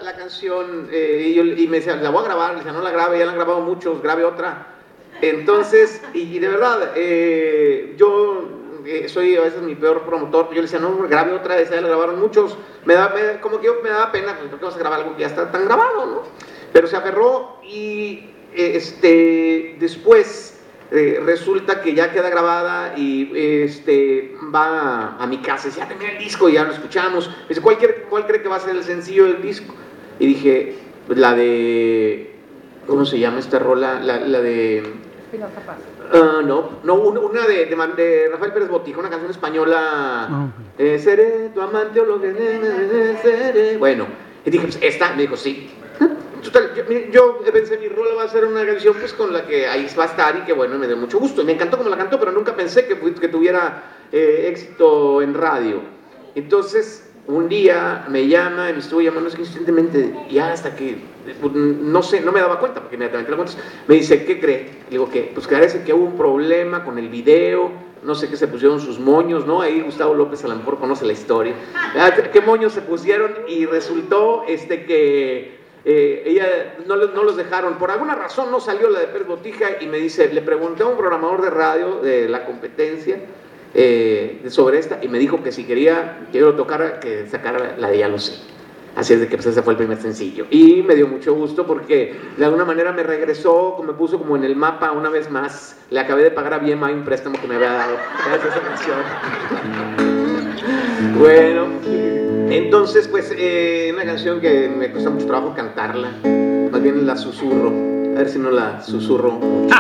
la canción y me decía, la voy a grabar. Le decía, no la grabe, ya la han grabado muchos, grabe otra. Entonces, y de verdad, yo soy a veces mi peor promotor. Yo le decía, no, grabe otra, esa ya la grabaron muchos. Como que me daba pena, pues, ¿por qué vas a grabar algo que ya está tan grabado, no? Pero se aferró y después resulta que ya queda grabada y va a mi casa y dice, ya terminé el disco y ya lo escuchamos. Me dice, ¿cuál cree que va a ser el sencillo del disco? Y dije, pues la de, ¿cómo se llama esta rola? La de... no, una de Rafael Pérez Botija, una canción española. Seré tu amante o lo que seré. Bueno, y dije, pues esta, me dijo, sí. Total, yo pensé, mi rola va a ser una canción pues con la que ahí va a estar y que bueno, me dio mucho gusto. Y me encantó como la cantó, pero nunca pensé que tuviera éxito en radio. Entonces, un día me llama y me estuvo llamando insistentemente, ya hasta que, no sé, no me daba cuenta, porque inmediatamente lo cuentas. Me dice, ¿qué cree? Le digo, ¿qué? Pues que parece que hubo un problema con el video, no sé qué se pusieron sus moños, ¿no? Ahí Gustavo López a lo mejor conoce la historia. ¿Qué moños se pusieron? Y resultó que ella no los dejaron, por alguna razón no salió la de Pérez Botija y me dice, le pregunté a un programador de radio de la competencia sobre esta y me dijo que si quería que yo lo tocara, que sacara la de Ya lo sé. Así es de que pues ese fue el primer sencillo y me dio mucho gusto porque de alguna manera me regresó, me puso como en el mapa una vez más. Le acabé de pagar a BMI un préstamo que me había dado gracias a esa canción. Bueno, entonces pues una canción que me cuesta mucho trabajo cantarla, más bien la susurro, a ver si no la susurro mucho.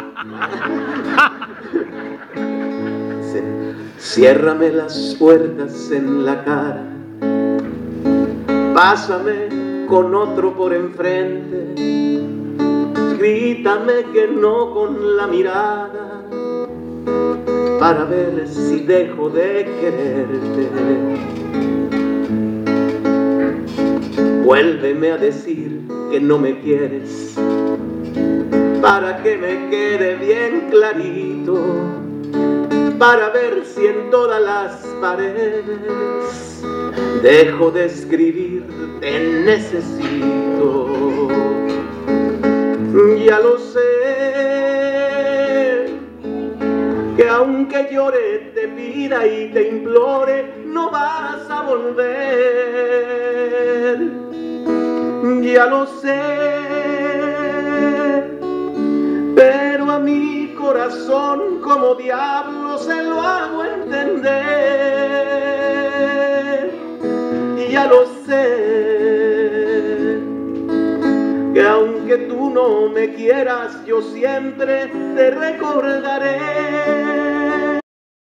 Ciérrame las puertas en la cara, pásame con otro por enfrente, grítame que no con la mirada, para ver si dejo de quererte. Vuélveme a decir que no me quieres, para que me quede bien clarito, para ver si en todas las paredes dejo de escribir te necesito. Ya lo sé, que aunque llore, te pida y te implore, no vas a volver. Ya lo sé, pero a mi corazón como diablo se lo hago entender. Ya lo sé, que aunque tú no me quieras, yo siempre te recordaré.